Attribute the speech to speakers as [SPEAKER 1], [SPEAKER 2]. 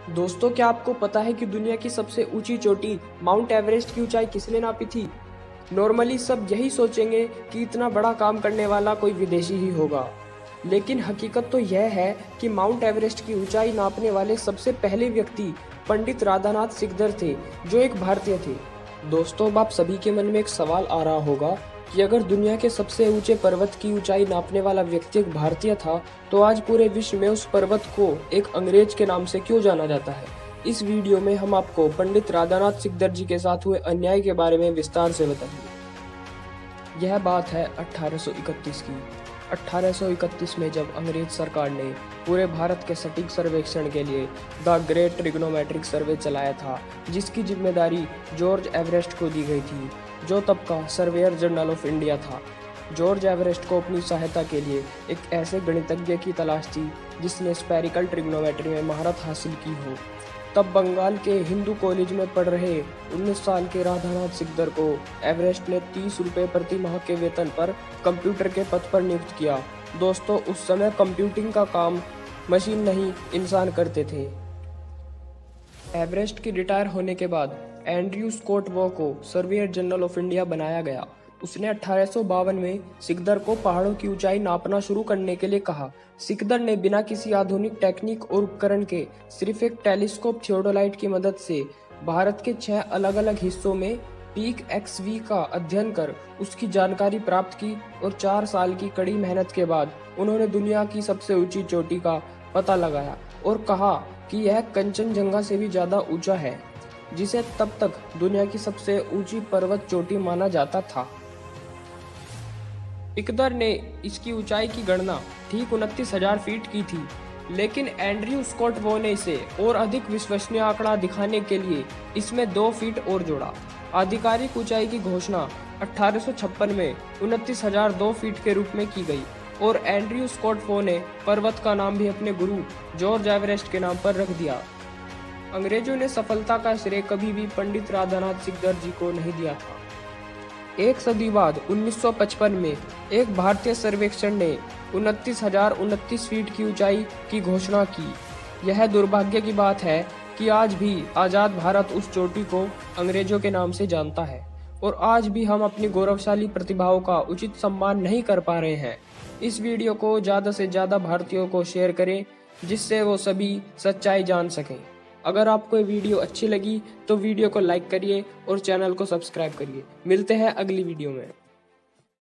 [SPEAKER 1] दोस्तों, क्या आपको पता है कि दुनिया की सबसे ऊंची चोटी माउंट एवरेस्ट की ऊंचाई किसने नापी थी? नॉर्मली सब यही सोचेंगे कि इतना बड़ा काम करने वाला कोई विदेशी ही होगा, लेकिन हकीकत तो यह है कि माउंट एवरेस्ट की ऊंचाई नापने वाले सबसे पहले व्यक्ति पंडित राधानाथ सिकदर थे, जो एक भारतीय थे। दोस्तों, अब आप सभी के मन में एक सवाल आ रहा होगा कि अगर दुनिया के सबसे ऊंचे पर्वत की ऊंचाई नापने वाला व्यक्ति एक भारतीय था, तो आज पूरे विश्व में उस पर्वत को एक अंग्रेज के नाम से क्यों जाना जाता है। इस वीडियो में हम आपको पंडित राधानाथ सिकदर जी के साथ हुए अन्याय के बारे में विस्तार से बताएंगे। यह बात है 1831 की। 1831 में जब अंग्रेज सरकार ने पूरे भारत के सटीक सर्वेक्षण के लिए द ग्रेट ट्रिग्नोमेट्रिक सर्वे चलाया था, जिसकी जिम्मेदारी जॉर्ज एवरेस्ट को दी गई थी, जो तब का सर्वेयर जनरल ऑफ इंडिया था। जॉर्ज एवरेस्ट को अपनी सहायता के लिए एक ऐसे गणितज्ञ की तलाश थी जिसने स्फेरिकल ट्रिग्नोमेट्री में महारत हासिल की हो। तब बंगाल के हिंदू कॉलेज में पढ़ रहे 19 साल के राधानाथ सिकदर को एवरेस्ट ने 30 रुपये प्रति माह के वेतन पर कंप्यूटर के पद पर नियुक्त किया। दोस्तों, उस समय कंप्यूटिंग का काम मशीन नहीं, इंसान करते थे। एवरेस्ट के रिटायर होने के बाद एंड्रयू स्कॉट वॉ को सर्वेयर जनरल ऑफ इंडिया बनाया गया। उसने 1852 में सिकदर को पहाड़ों की ऊंचाई नापना शुरू करने के लिए कहा। सिकदर ने बिना किसी आधुनिक टेक्निक और उपकरण के सिर्फ एक टेलीस्कोप थियोडोलाइट की मदद से भारत के 6 अलग अलग हिस्सों में पीक XV का अध्ययन कर उसकी जानकारी प्राप्त की, और 4 साल की कड़ी मेहनत के बाद उन्होंने दुनिया की सबसे ऊंची चोटी का पता लगाया और कहा कि यह कंचनजंगा से भी ज्यादा ऊंचा है, जिसे तब तक दुनिया की सबसे ऊंची पर्वत चोटी माना जाता था। सिकदर ने इसकी ऊंचाई की गणना ठीक 29,000 फीट की थी, लेकिन एंड्रयू स्कॉट वॉ ने इसे और अधिक विश्वसनीय आंकड़ा दिखाने के लिए इसमें 2 फीट और जोड़ा। आधिकारिक ऊंचाई की घोषणा 1856 में 29,002 फीट के रूप में की गई, और एंड्रयू स्कॉट वॉ ने पर्वत का नाम भी अपने गुरु जॉर्ज एवरेस्ट के नाम पर रख दिया। अंग्रेजों ने सफलता का श्रेय कभी भी पंडित राधानाथ सिकदर जी को नहीं दिया था। एक सदी बाद 1955 में एक भारतीय सर्वेक्षण ने 29,029 फीट की ऊंचाई की घोषणा की। यह दुर्भाग्य की बात है कि आज भी आज़ाद भारत उस चोटी को अंग्रेजों के नाम से जानता है, और आज भी हम अपनी गौरवशाली प्रतिभाओं का उचित सम्मान नहीं कर पा रहे हैं। इस वीडियो को ज़्यादा से ज़्यादा भारतीयों को शेयर करें, जिससे वो सभी सच्चाई जान सकें। अगर आपको ये वीडियो अच्छी लगी तो वीडियो को लाइक करिए और चैनल को सब्सक्राइब करिए। मिलते हैं अगली वीडियो में।